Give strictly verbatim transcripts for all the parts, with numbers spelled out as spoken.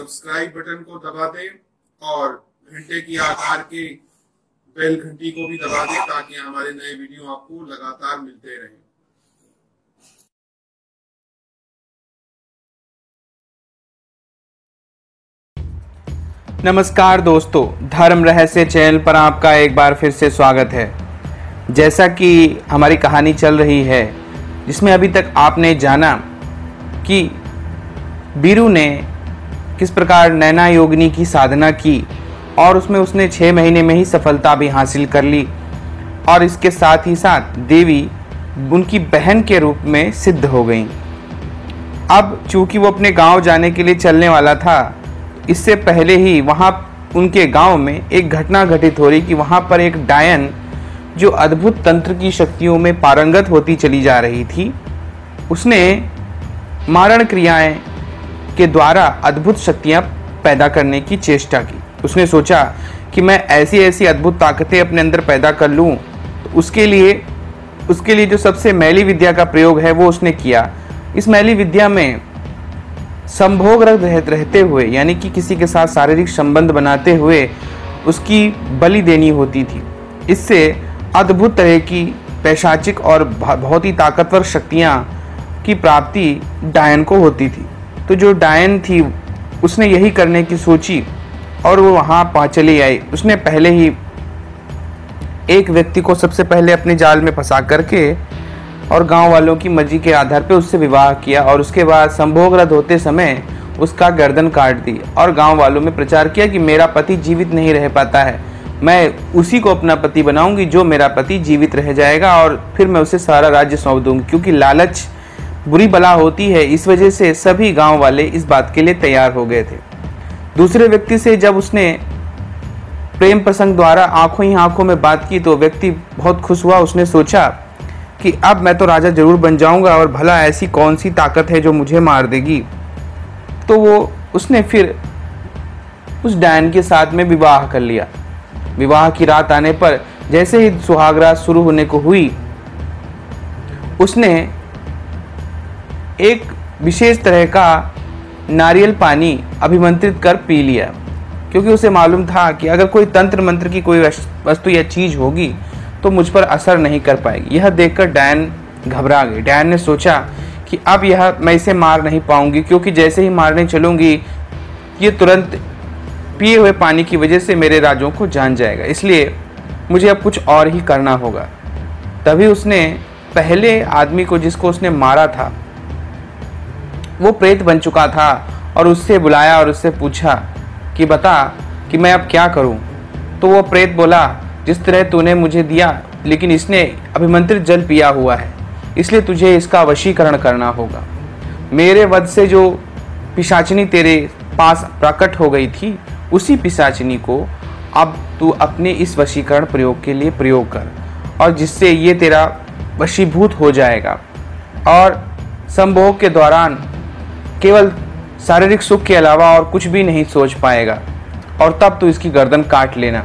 Subscribe button को दबा दें और घंटे की आकार के बेल घंटी को भी दबा दें ताकि हमारे नए वीडियो आपको लगातार मिलते रहें। नमस्कार दोस्तों, धर्म रहस्य चैनल पर आपका एक बार फिर से स्वागत है। जैसा कि हमारी कहानी चल रही है जिसमें अभी तक आपने जाना कि बीरू ने किस प्रकार नैना योगिनी की साधना की और उसमें उसने छः महीने में ही सफलता भी हासिल कर ली और इसके साथ ही साथ देवी उनकी बहन के रूप में सिद्ध हो गई। अब चूंकि वो अपने गांव जाने के लिए चलने वाला था, इससे पहले ही वहाँ उनके गांव में एक घटना घटित हो रही कि वहाँ पर एक डायन जो अद्भुत तंत्र की शक्तियों में पारंगत होती चली जा रही थी, उसने मारण क्रियाएं के द्वारा अद्भुत शक्तियां पैदा करने की चेष्टा की। उसने सोचा कि मैं ऐसी ऐसी अद्भुत ताकतें अपने अंदर पैदा कर लूं, तो उसके लिए उसके लिए जो सबसे मैली विद्या का प्रयोग है वो उसने किया। इस मैली विद्या में संभोग रहित रहते हुए, यानी कि किसी के साथ शारीरिक संबंध बनाते हुए उसकी बलि देनी होती थी। इससे अद्भुत तरह की पैशाचिक और बहुत ही ताकतवर शक्तियां की प्राप्ति डायन को होती थी। तो जो डायन थी उसने यही करने की सोची और वो वहाँ पहुँच चली आई। उसने पहले ही एक व्यक्ति को सबसे पहले अपने जाल में फंसा करके और गांव वालों की मर्जी के आधार पर उससे विवाह किया और उसके बाद संभोग रद्द होते समय उसका गर्दन काट दी और गांव वालों में प्रचार किया कि मेरा पति जीवित नहीं रह पाता है, मैं उसी को अपना पति बनाऊंगी जो मेरा पति जीवित रह जाएगा और फिर मैं उसे सारा राज्य सौंप दूंगी। क्योंकि लालच बुरी बला होती है, इस वजह से सभी गांव वाले इस बात के लिए तैयार हो गए थे। दूसरे व्यक्ति से जब उसने प्रेम प्रसंग द्वारा आंखों ही आंखों में बात की तो व्यक्ति बहुत खुश हुआ। उसने सोचा कि अब मैं तो राजा जरूर बन जाऊंगा और भला ऐसी कौन सी ताकत है जो मुझे मार देगी। तो वो उसने फिर उस डायन के साथ में विवाह कर लिया। विवाह की रात आने पर जैसे ही सुहागरात शुरू होने को हुई, उसने एक विशेष तरह का नारियल पानी अभिमंत्रित कर पी लिया, क्योंकि उसे मालूम था कि अगर कोई तंत्र मंत्र की कोई वस्तु या चीज होगी तो मुझ पर असर नहीं कर पाएगी। यह देखकर डायन घबरा गई। डायन ने सोचा कि अब यह मैं इसे मार नहीं पाऊंगी, क्योंकि जैसे ही मारने चलूंगी ये तुरंत पिए हुए पानी की वजह से मेरे राजों को जान जाएगा, इसलिए मुझे अब कुछ और ही करना होगा। तभी उसने पहले आदमी को जिसको उसने मारा था वो प्रेत बन चुका था और उससे बुलाया और उससे पूछा कि बता कि मैं अब क्या करूं। तो वो प्रेत बोला, जिस तरह तूने मुझे दिया, लेकिन इसने अभिमंत्रित जल पिया हुआ है, इसलिए तुझे इसका वशीकरण करना होगा। मेरे वध से जो पिशाचिनी तेरे पास प्रकट हो गई थी, उसी पिशाचिनी को अब तू अपने इस वशीकरण प्रयोग के लिए प्रयोग कर और जिससे ये तेरा वशीभूत हो जाएगा और संभोग के दौरान केवल शारीरिक सुख के अलावा और कुछ भी नहीं सोच पाएगा और तब तू इसकी गर्दन काट लेना।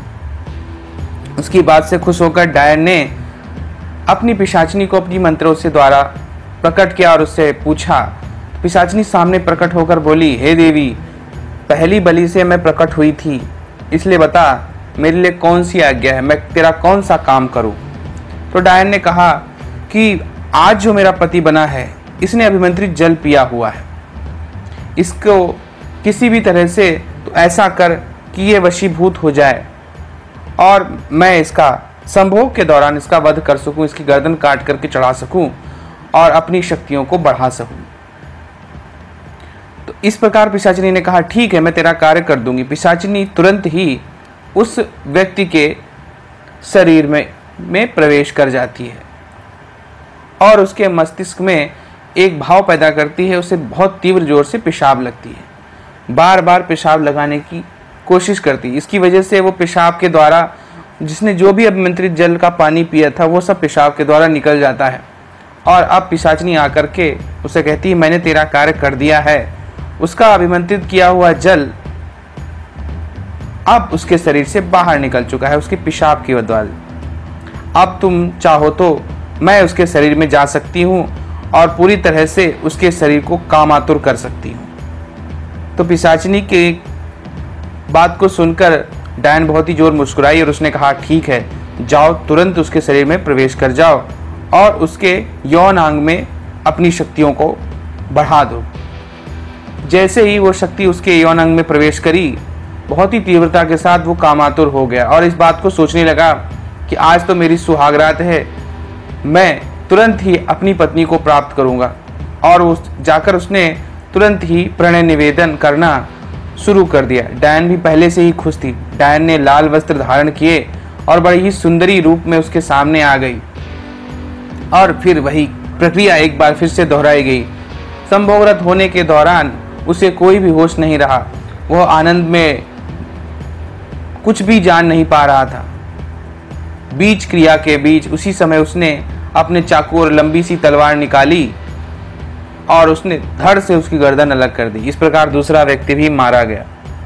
उसकी बात से खुश होकर डायन ने अपनी पिशाचिनी को अपनी मंत्रों से द्वारा प्रकट किया और उससे पूछा। पिशाचिनी सामने प्रकट होकर बोली, हे देवी, पहली बलि से मैं प्रकट हुई थी, इसलिए बता मेरे लिए कौन सी आज्ञा है, मैं तेरा कौन सा काम करूं। तो डायन ने कहा कि आज जो मेरा पति बना है इसने अभिमंत्रित जल पिया हुआ है, इसको किसी भी तरह से तो ऐसा कर कि ये वशीभूत हो जाए और मैं इसका संभोग के दौरान इसका वध कर सकूं, इसकी गर्दन काट करके चढ़ा सकूं और अपनी शक्तियों को बढ़ा सकूं। तो इस प्रकार पिशाचिनी ने कहा, ठीक है, मैं तेरा कार्य कर दूंगी। पिशाचिनी तुरंत ही उस व्यक्ति के शरीर में में प्रवेश कर जाती है और उसके मस्तिष्क में एक भाव पैदा करती है, उसे बहुत तीव्र जोर से पेशाब लगती है, बार बार पेशाब लगाने की कोशिश करती है। इसकी वजह से वो पेशाब के द्वारा, जिसने जो भी अभिमंत्रित जल का पानी पिया था वो सब पेशाब के द्वारा निकल जाता है और अब पिशाचिनी आकर के उसे कहती है, मैंने तेरा कार्य कर दिया है। उसका अभिमंत्रित किया हुआ जल अब उसके शरीर से बाहर निकल चुका है, उसके पेशाब की द्वारा। अब तुम चाहो तो मैं उसके शरीर में जा सकती हूँ और पूरी तरह से उसके शरीर को कामातुर कर सकती हूँ। तो पिशाचिनी की बात को सुनकर डायन बहुत ही जोर मुस्कुराई और उसने कहा, ठीक है, जाओ, तुरंत उसके शरीर में प्रवेश कर जाओ और उसके यौन अंग में अपनी शक्तियों को बढ़ा दो। जैसे ही वो शक्ति उसके यौन अंग में प्रवेश करी, बहुत ही तीव्रता के साथ वो कामातुर हो गया और इस बात को सोचने लगा कि आज तो मेरी सुहागरात है, मैं तुरंत ही अपनी पत्नी को प्राप्त करूंगा। और उस जाकर उसने तुरंत ही प्रणय निवेदन करना शुरू कर दिया। डायन भी पहले से ही खुश थी। डायन ने लाल वस्त्र धारण किए और बड़ी ही सुंदरी रूप में उसके सामने आ गई और फिर वही प्रक्रिया एक बार फिर से दोहराई गई। संभोगरत होने के दौरान उसे कोई भी होश नहीं रहा। वह आनंद में कुछ भी जान नहीं पा रहा था। बीच क्रिया के बीच उसी समय उसने अपने चाकू और लंबी सी तलवार निकाली और उसने धड़ से उसकी गर्दन अलग कर दी। इस प्रकार दूसरा व्यक्ति भी मारा गया।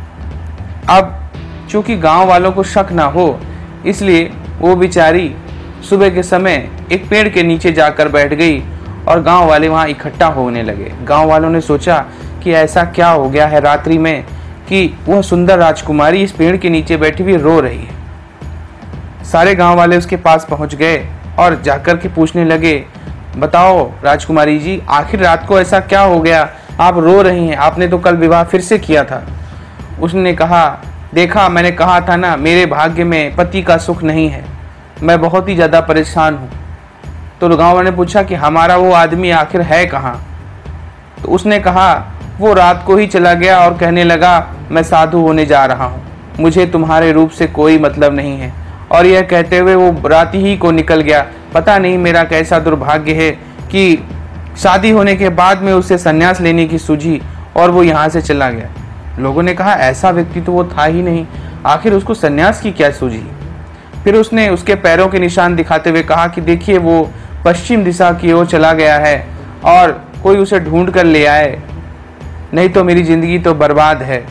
अब चूंकि गांव वालों को शक ना हो, इसलिए वो बेचारी सुबह के समय एक पेड़ के नीचे जाकर बैठ गई और गांव वाले वहां इकट्ठा होने लगे। गांव वालों ने सोचा कि ऐसा क्या हो गया है रात्रि में कि वह सुंदर राजकुमारी इस पेड़ के नीचे बैठी हुई रो रही है। सारे गांव वाले उसके पास पहुंच गए और जाकर के पूछने लगे, बताओ राजकुमारी जी, आखिर रात को ऐसा क्या हो गया, आप रो रही हैं, आपने तो कल विवाह फिर से किया था। उसने कहा, देखा, मैंने कहा था ना, मेरे भाग्य में पति का सुख नहीं है, मैं बहुत ही ज़्यादा परेशान हूँ। तो गाँव वाले ने पूछा कि हमारा वो आदमी आखिर है कहाँ? तो उसने कहा, वो रात को ही चला गया और कहने लगा, मैं साधु होने जा रहा हूँ, मुझे तुम्हारे रूप से कोई मतलब नहीं है। और यह कहते हुए वो रात ही को निकल गया। पता नहीं मेरा कैसा दुर्भाग्य है कि शादी होने के बाद में उसे संन्यास लेने की सूझी और वो यहाँ से चला गया। लोगों ने कहा, ऐसा व्यक्ति तो वो था ही नहीं, आखिर उसको संन्यास की क्या सूझी? फिर उसने उसके पैरों के निशान दिखाते हुए कहा कि देखिए, वो पश्चिम दिशा की ओर चला गया है और कोई उसे ढूंढ कर ले आए, नहीं तो मेरी जिंदगी तो बर्बाद है।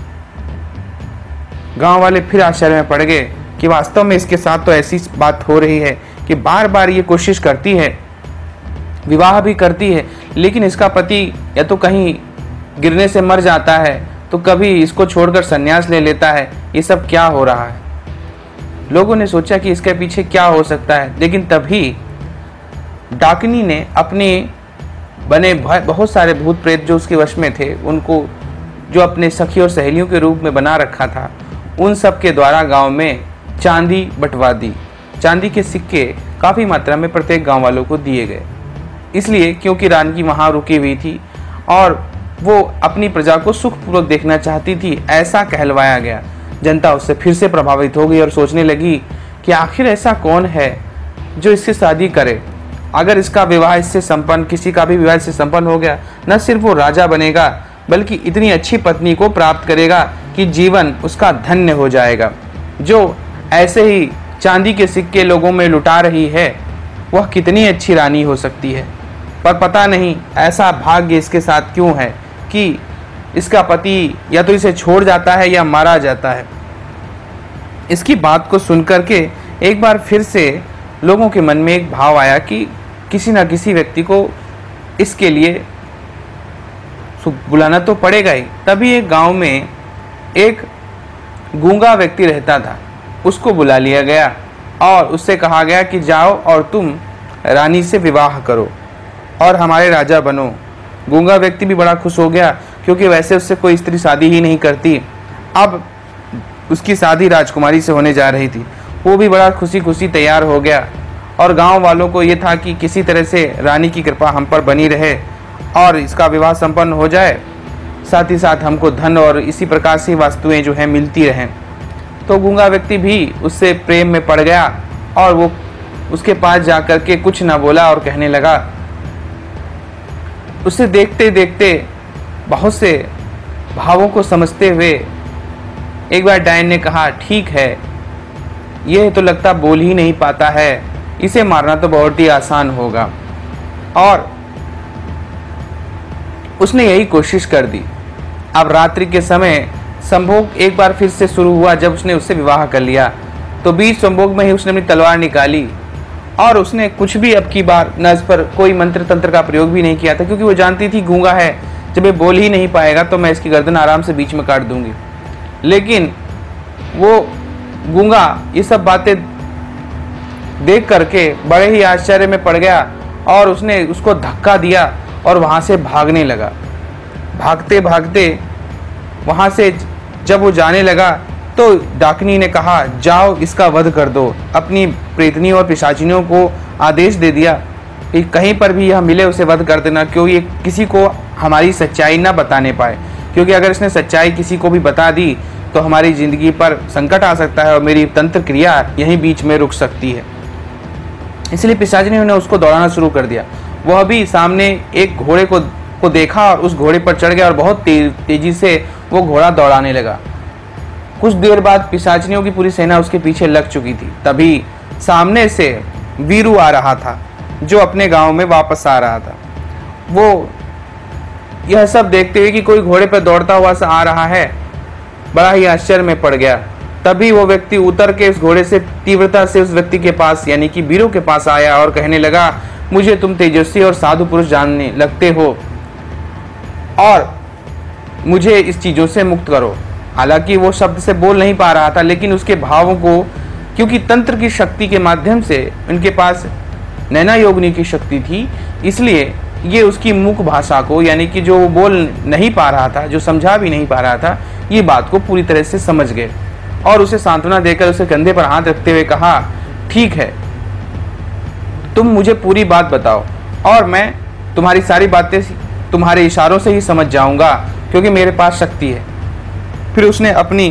गांव वाले फिर आश्चर्य में पड़ गए कि वास्तव में इसके साथ तो ऐसी बात हो रही है कि बार बार ये कोशिश करती है, विवाह भी करती है, लेकिन इसका पति या तो कहीं गिरने से मर जाता है तो कभी इसको छोड़कर संन्यास ले लेता है। ये सब क्या हो रहा है? लोगों ने सोचा कि इसके पीछे क्या हो सकता है, लेकिन तभी डाकिनी ने अपने बने बहुत सारे भूत प्रेत जो उसके वश में थे, उनको जो अपने सखी और सहेलियों के रूप में बना रखा था, उन सब के द्वारा गांव में चांदी बंटवा दी। चांदी के सिक्के काफ़ी मात्रा में प्रत्येक गांव वालों को दिए गए, इसलिए क्योंकि रानी वहाँ रुकी हुई थी और वो अपनी प्रजा को सुखपूर्वक देखना चाहती थी, ऐसा कहलवाया गया। जनता उससे फिर से प्रभावित हो गई और सोचने लगी कि आखिर ऐसा कौन है जो इससे शादी करे। अगर इसका विवाह इससे संपन्न, किसी का भी विवाह इससे संपन्न हो गया, न सिर्फ वो राजा बनेगा बल्कि इतनी अच्छी पत्नी को प्राप्त करेगा कि जीवन उसका धन्य हो जाएगा। जो ऐसे ही चांदी के सिक्के लोगों में लुटा रही है, वह कितनी अच्छी रानी हो सकती है। पर पता नहीं ऐसा भाग्य इसके साथ क्यों है कि इसका पति या तो इसे छोड़ जाता है या मारा जाता है। इसकी बात को सुनकर के एक बार फिर से लोगों के मन में एक भाव आया कि किसी न किसी व्यक्ति को इसके लिए बुलाना तो पड़ेगा ही। तभी एक गांव में एक गूंगा व्यक्ति रहता था, उसको बुला लिया गया और उससे कहा गया कि जाओ और तुम रानी से विवाह करो और हमारे राजा बनो। गूंगा व्यक्ति भी बड़ा खुश हो गया, क्योंकि वैसे उससे कोई स्त्री शादी ही नहीं करती, अब उसकी शादी राजकुमारी से होने जा रही थी। वो भी बड़ा खुशी खुशी तैयार हो गया और गांव वालों को ये था कि किसी तरह से रानी की कृपा हम पर बनी रहे और इसका विवाह संपन्न हो जाए, साथ ही साथ हमको धन और इसी प्रकार से वस्तुएं जो हैं मिलती रहें। तो गूंगा व्यक्ति भी उससे प्रेम में पड़ गया और वो उसके पास जाकर के कुछ ना बोला और कहने लगा। उसे देखते देखते बहुत से भावों को समझते हुए एक बार डायन ने कहा, ठीक है, यह तो लगता बोल ही नहीं पाता है, इसे मारना तो बहुत ही आसान होगा। और उसने यही कोशिश कर दी। अब रात्रि के समय संभोग एक बार फिर से शुरू हुआ। जब उसने उससे विवाह कर लिया तो बीच संभोग में ही उसने अपनी तलवार निकाली और उसने कुछ भी अब की बार न इस पर कोई मंत्र तंत्र का प्रयोग भी नहीं किया था, क्योंकि वो जानती थी गूंगा है, जब ये बोल ही नहीं पाएगा तो मैं इसकी गर्दन आराम से बीच में काट दूंगी। लेकिन वो गूंगा ये सब बातें देख करके बड़े ही आश्चर्य में पड़ गया और उसने उसको धक्का दिया और वहाँ से भागने लगा। भागते भागते वहाँ से जब वो जाने लगा तो डाकनी ने कहा, जाओ इसका वध कर दो। अपनी प्रेतनी और पिशाचिनियों को आदेश दे दिया कि कहीं पर भी यह मिले उसे वध कर देना, क्योंकि ये किसी को हमारी सच्चाई ना बताने पाए, क्योंकि अगर इसने सच्चाई किसी को भी बता दी तो हमारी ज़िंदगी पर संकट आ सकता है और मेरी तंत्र क्रिया यहीं बीच में रुक सकती है। इसलिए पिशाचिनियों ने उसको दौड़ाना शुरू कर दिया। वह भी सामने एक घोड़े को को देखा और उस घोड़े पर चढ़ गया और बहुत तेज तेजी से वो घोड़ा दौड़ाने लगा। कुछ देर बाद पिशाचिनियों की पूरी सेना उसके पीछे लग चुकी थी। तभी सामने से वीरू आ रहा था जो अपने गांव में वापस आ रहा था। वो यह सब देखते हुए कि कोई घोड़े पर दौड़ता हुआ सा आ रहा है, बड़ा ही आश्चर्य में पड़ गया। तभी वो व्यक्ति उतर के उस घोड़े से तीव्रता से उस व्यक्ति के पास यानी कि वीरू के पास आया और कहने लगा, मुझे तुम तेजस्वी और साधु पुरुष जानने लगते हो और मुझे इस चीज़ों से मुक्त करो। हालांकि वो शब्द से बोल नहीं पा रहा था, लेकिन उसके भावों को, क्योंकि तंत्र की शक्ति के माध्यम से उनके पास नैना योगिनी की शक्ति थी, इसलिए ये उसकी मुख भाषा को यानी कि जो वो बोल नहीं पा रहा था, जो समझा भी नहीं पा रहा था, ये बात को पूरी तरह से समझ गए और उसे सांत्वना देकर उसे कंधे पर हाथ रखते हुए कहा, ठीक है, तुम मुझे पूरी बात बताओ और मैं तुम्हारी सारी बातें तुम्हारे इशारों से ही समझ जाऊंगा, क्योंकि मेरे पास शक्ति है। फिर उसने अपनी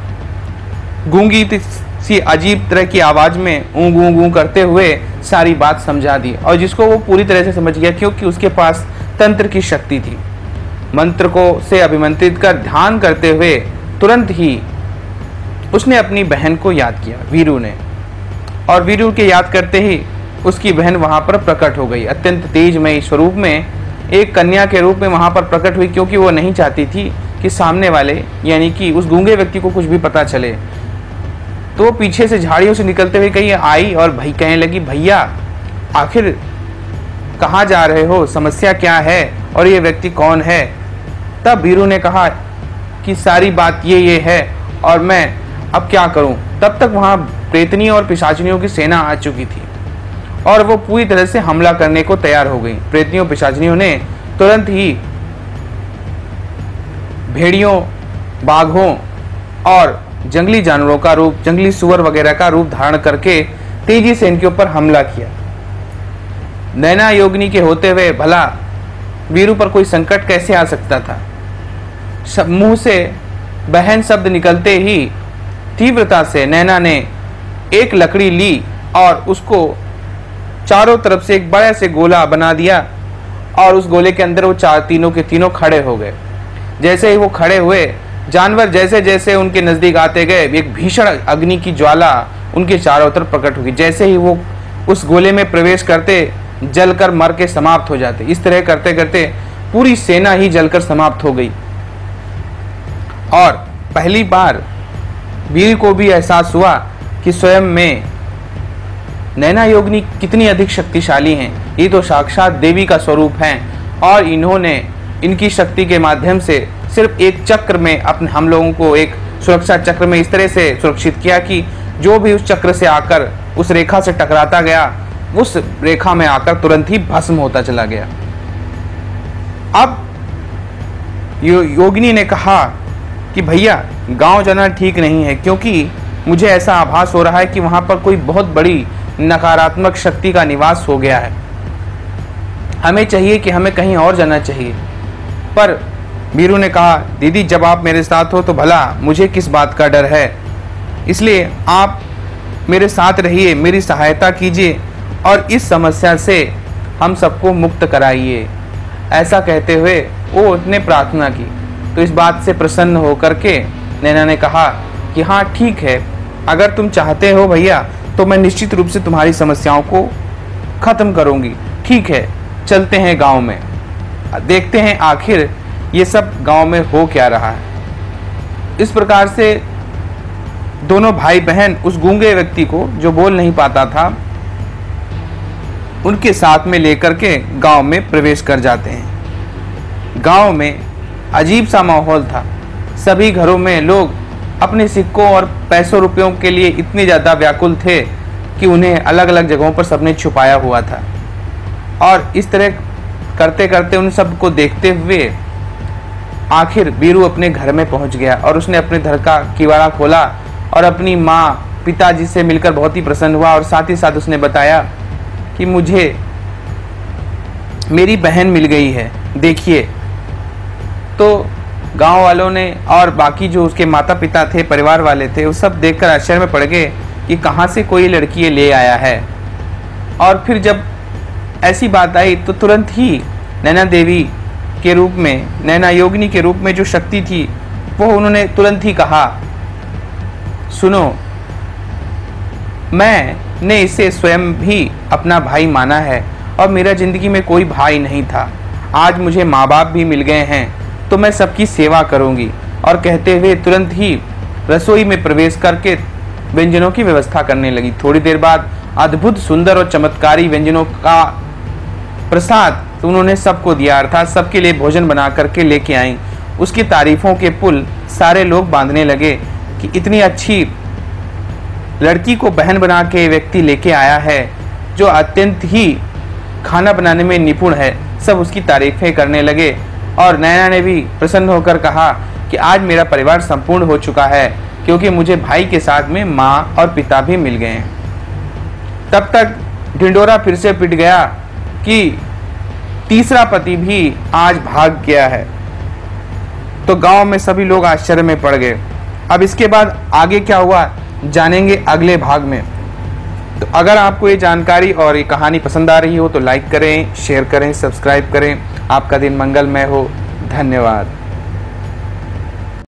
गूंगी सी अजीब तरह की आवाज़ में ऊँ गूँ गूँ करते हुए सारी बात समझा दी, और जिसको वो पूरी तरह से समझ गया, क्योंकि उसके पास तंत्र की शक्ति थी। मंत्र को से अभिमंत्रित कर ध्यान करते हुए तुरंत ही उसने अपनी बहन को याद किया, वीरू ने, और वीरू के याद करते ही उसकी बहन वहाँ पर प्रकट हो गई। अत्यंत तेजमयी स्वरूप में एक कन्या के रूप में वहाँ पर प्रकट हुई, क्योंकि वो नहीं चाहती थी कि सामने वाले यानी कि उस गूंगे व्यक्ति को कुछ भी पता चले। तो वो पीछे से झाड़ियों से निकलते हुए कहीं आई और भाई कहने लगी, भैया आखिर कहाँ जा रहे हो, समस्या क्या है और ये व्यक्ति कौन है? तब वीरू ने कहा कि सारी बात ये ये है और मैं अब क्या करूं। तब तक वहाँ प्रेतनी और पिशाचिनियों की सेना आ चुकी थी और वो पूरी तरह से हमला करने को तैयार हो गई। प्रेतनियों पिशाचिनियों ने तुरंत ही भेड़ियों, बाघों और जंगली जानवरों का रूप, जंगली सुअर वगैरह का रूप धारण करके तेजी से इनके ऊपर हमला किया। नैना योगिनी के होते हुए भला वीरू पर कोई संकट कैसे आ सकता था? मुंह से बहन शब्द निकलते ही तीव्रता से नैना ने एक लकड़ी ली और उसको चारों तरफ से एक बड़े से गोला बना दिया और उस गोले के अंदर वो चार तीनों के तीनों खड़े हो गए। जैसे ही वो खड़े हुए, जानवर जैसे जैसे उनके नजदीक आते गए, एक भीषण अग्नि की ज्वाला उनके चारों तरफ प्रकट होगी। जैसे ही वो उस गोले में प्रवेश करते, जलकर मर के समाप्त हो जाते। इस तरह करते करते पूरी सेना ही जलकर समाप्त हो गई। और पहली बार वीर को भी एहसास हुआ कि स्वयं में नैना योगिनी कितनी अधिक शक्तिशाली हैं। ये तो साक्षात देवी का स्वरूप हैं और इन्होंने इनकी शक्ति के माध्यम से सिर्फ एक चक्र में अपने हम लोगों को एक सुरक्षा चक्र में इस तरह से सुरक्षित किया कि जो भी उस चक्र से आकर उस रेखा से टकराता गया, उस रेखा में आकर तुरंत ही भस्म होता चला गया। अब यो, योगिनी ने कहा कि भैया गांव जाना ठीक नहीं है, क्योंकि मुझे ऐसा आभास हो रहा है कि वहां पर कोई बहुत बड़ी नकारात्मक शक्ति का निवास हो गया है। हमें चाहिए कि हमें कहीं और जाना चाहिए। पर वीरू ने कहा, दीदी जब आप मेरे साथ हो तो भला मुझे किस बात का डर है, इसलिए आप मेरे साथ रहिए, मेरी सहायता कीजिए और इस समस्या से हम सबको मुक्त कराइए। ऐसा कहते हुए वो उसने प्रार्थना की। तो इस बात से प्रसन्न होकर के नैना ने कहा कि हाँ ठीक है, अगर तुम चाहते हो भैया तो मैं निश्चित रूप से तुम्हारी समस्याओं को ख़त्म करूँगी। ठीक है, चलते हैं गांव में, देखते हैं आखिर ये सब गांव में हो क्या रहा है। इस प्रकार से दोनों भाई बहन उस गूंगे व्यक्ति को, जो बोल नहीं पाता था, उनके साथ में लेकर के गांव में प्रवेश कर जाते हैं। गांव में अजीब सा माहौल था। सभी घरों में लोग अपने सिक्कों और पैसों रुपयों के लिए इतने ज़्यादा व्याकुल थे कि उन्हें अलग अलग जगहों पर सबने छुपाया हुआ था। और इस तरह करते करते उन सबको देखते हुए आखिर बीरू अपने घर में पहुंच गया और उसने अपने घर का किवाड़ा खोला और अपनी माँ पिताजी से मिलकर बहुत ही प्रसन्न हुआ। और साथ ही साथ उसने बताया कि मुझे मेरी बहन मिल गई है, देखिए। तो गांव वालों ने और बाकी जो उसके माता पिता थे, परिवार वाले थे, वो सब देखकर आश्चर्य में पड़ गए कि कहाँ से कोई लड़की ये ले आया है। और फिर जब ऐसी बात आई तो तुरंत ही नैना देवी के रूप में, नैना योगिनी के रूप में जो शक्ति थी, वो उन्होंने तुरंत ही कहा, सुनो, मैंने इसे स्वयं भी अपना भाई माना है और मेरा जिंदगी में कोई भाई नहीं था। आज मुझे माँ बाप भी मिल गए हैं तो मैं सबकी सेवा करूंगी। और कहते हुए तुरंत ही रसोई में प्रवेश करके व्यंजनों की व्यवस्था करने लगी। थोड़ी देर बाद अद्भुत सुंदर और चमत्कारी व्यंजनों का प्रसाद उन्होंने सबको दिया, अर्थात सबके लिए भोजन बना करके लेके आई। उसकी तारीफों के पुल सारे लोग बांधने लगे कि इतनी अच्छी लड़की को बहन बना के व्यक्ति लेके आया है जो अत्यंत ही खाना बनाने में निपुण है। सब उसकी तारीफें करने लगे और नैना ने भी प्रसन्न होकर कहा कि आज मेरा परिवार संपूर्ण हो चुका है क्योंकि मुझे भाई के साथ में माँ और पिता भी मिल गए हैं। तब तक ढिंडोरा फिर से पिट गया कि तीसरा पति भी आज भाग गया है। तो गांव में सभी लोग आश्चर्य में पड़ गए। अब इसके बाद आगे क्या हुआ जानेंगे अगले भाग में। तो अगर आपको ये जानकारी और ये कहानी पसंद आ रही हो तो लाइक करें, शेयर करें, सब्सक्राइब करें। आपका दिन मंगलमय हो। धन्यवाद।